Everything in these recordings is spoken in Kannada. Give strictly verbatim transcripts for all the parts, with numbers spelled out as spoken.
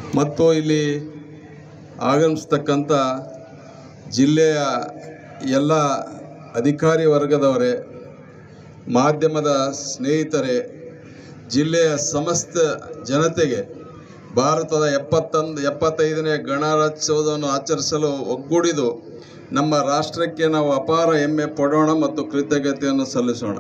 ಮತ್ತು ಇಲ್ಲಿ ಆಗಮಿಸ್ತಕ್ಕಂಥ ಜಿಲ್ಲೆಯ ಎಲ್ಲ ಅಧಿಕಾರಿ ವರ್ಗದವರೇ, ಮಾಧ್ಯಮದ ಸ್ನೇಹಿತರೇ, ಜಿಲ್ಲೆಯ ಸಮಸ್ತ ಜನತೆಗೆ ಭಾರತದ ಎಪ್ಪತ್ತೊಂದು ಎಪ್ಪತ್ತೈದನೇ ಗಣರಾಜ್ಯೋತ್ಸವವನ್ನು ಆಚರಿಸಲು ಒಗ್ಗೂಡಿದು ನಮ್ಮ ರಾಷ್ಟ್ರಕ್ಕೆ ನಾವು ಅಪಾರ ಹೆಮ್ಮೆ ಪಡೋಣ ಮತ್ತು ಕೃತಜ್ಞತೆಯನ್ನು ಸಲ್ಲಿಸೋಣ.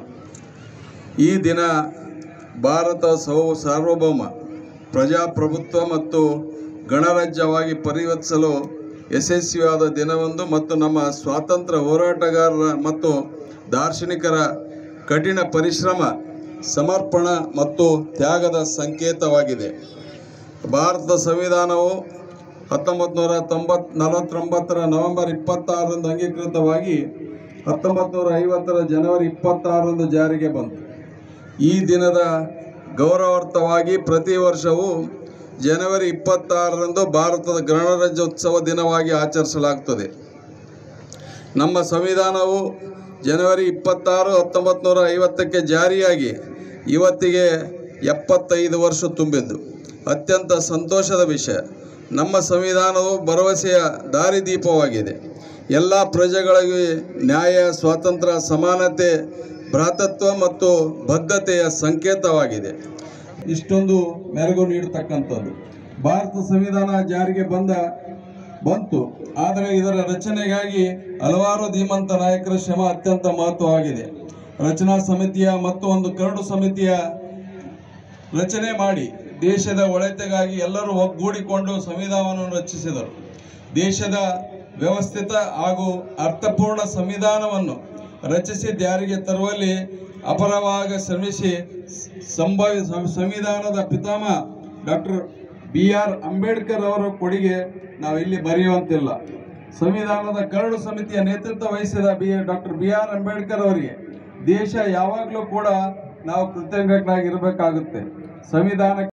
ಈ ದಿನ ಭಾರತ ಸೌ ಸಾರ್ವಭೌಮ ಪ್ರಜಾಪ್ರಭುತ್ವ ಮತ್ತು ಗಣರಾಜ್ಯವಾಗಿ ಪರಿವರ್ತಿಸಲು ಯಶಸ್ವಿಯಾದ ದಿನವೊಂದು ಮತ್ತು ನಮ್ಮ ಸ್ವಾತಂತ್ರ್ಯ ಹೋರಾಟಗಾರರ ಮತ್ತು ದಾರ್ಶನಿಕರ ಕಠಿಣ ಪರಿಶ್ರಮ, ಸಮರ್ಪಣ ಮತ್ತು ತ್ಯಾಗದ ಸಂಕೇತವಾಗಿದೆ. ಭಾರತದ ಸಂವಿಧಾನವು ಹತ್ತೊಂಬತ್ತು ನೂರ ತೊಂಬತ್ ನಲವತ್ತೊಂಬತ್ತರ ನವೆಂಬರ್ ಇಪ್ಪತ್ತಾರರಂದು ಅಂಗೀಕೃತವಾಗಿ ಹತ್ತೊಂಬತ್ತು ನೂರ ಐವತ್ತರ ಜನವರಿ ಇಪ್ಪತ್ತಾರರಂದು ಜಾರಿಗೆ ಬಂತು. ಈ ದಿನದ ಗೌರವಾರ್ಥವಾಗಿ ಪ್ರತಿ ವರ್ಷವೂ ಜನವರಿ ಇಪ್ಪತ್ತಾರರಂದು ಭಾರತದ ಗಣರಾಜ್ಯೋತ್ಸವ ದಿನವಾಗಿ ಆಚರಿಸಲಾಗುತ್ತದೆ. ನಮ್ಮ ಸಂವಿಧಾನವು ಜನವರಿ ಇಪ್ಪತ್ತಾರು ಹತ್ತೊಂಬತ್ತು ನೂರ ಐವತ್ತಕ್ಕೆ ಜಾರಿಯಾಗಿ ಇವತ್ತಿಗೆ ಎಪ್ಪತ್ತೈದು ವರ್ಷ ತುಂಬಿದ್ದು ಅತ್ಯಂತ ಸಂತೋಷದ ವಿಷಯ. ನಮ್ಮ ಸಂವಿಧಾನವು ಭರವಸೆಯ ದಾರಿದೀಪವಾಗಿದೆ. ಎಲ್ಲ ಪ್ರಜೆಗಳಿಗೆ ನ್ಯಾಯ, ಸ್ವಾತಂತ್ರ್ಯ, ಸಮಾನತೆ, ಭ್ರಾತೃತ್ವ ಮತ್ತು ಬದ್ಧತೆಯ ಸಂಕೇತವಾಗಿದೆ. ಇಷ್ಟೊಂದು ಮೆರುಗು ನೀಡತಕ್ಕಂಥದ್ದು ಭಾರತ ಸಂವಿಧಾನ ಜಾರಿಗೆ ಬಂದ ಬಂತು. ಆದರೆ ಇದರ ರಚನೆಗಾಗಿ ಹಲವಾರು ಧೀಮಂತ ನಾಯಕರ ಶ್ರಮ ಅತ್ಯಂತ ಮಹತ್ವವಾಗಿದೆ. ರಚನಾ ಸಮಿತಿಯ ಮತ್ತು ಒಂದು ಕರಡು ಸಮಿತಿಯ ರಚನೆ ಮಾಡಿ ದೇಶದ ಒಳಿತಿಗಾಗಿ ಎಲ್ಲರೂ ಒಗ್ಗೂಡಿಕೊಂಡು ಸಂವಿಧಾನವನ್ನು ರಚಿಸಿದರು. ದೇಶದ ವ್ಯವಸ್ಥಿತ ಹಾಗೂ ಅರ್ಥಪೂರ್ಣ ಸಂವಿಧಾನವನ್ನು ರಚಿಸಿ ಜಾರಿಗೆ ತರುವಲ್ಲಿ ಅಪರವಾಗಿ ಶ್ರಮಿಸಿ ಸಂಭವಿ ಸಂವಿಧಾನದ ಪಿತಾಮಹ ಡಾಕ್ಟರ್ ಬಿ ಆರ್ ಅಂಬೇಡ್ಕರ್ ಅವರ ಕೊಡುಗೆ ನಾವಿಲ್ಲಿ ಬರೆಯುವಂತಿಲ್ಲ. ಸಂವಿಧಾನದ ಕರಡು ಸಮಿತಿಯ ನೇತೃತ್ವ ವಹಿಸಿದ B doctor B R Ambedkar ಅವರಿಗೆ ದೇಶ ಯಾವಾಗಲೂ ಕೂಡ ನಾವು ಕೃತಜ್ಞರಾಗಿರಬೇಕಾಗುತ್ತೆ. ಸಂವಿಧಾನ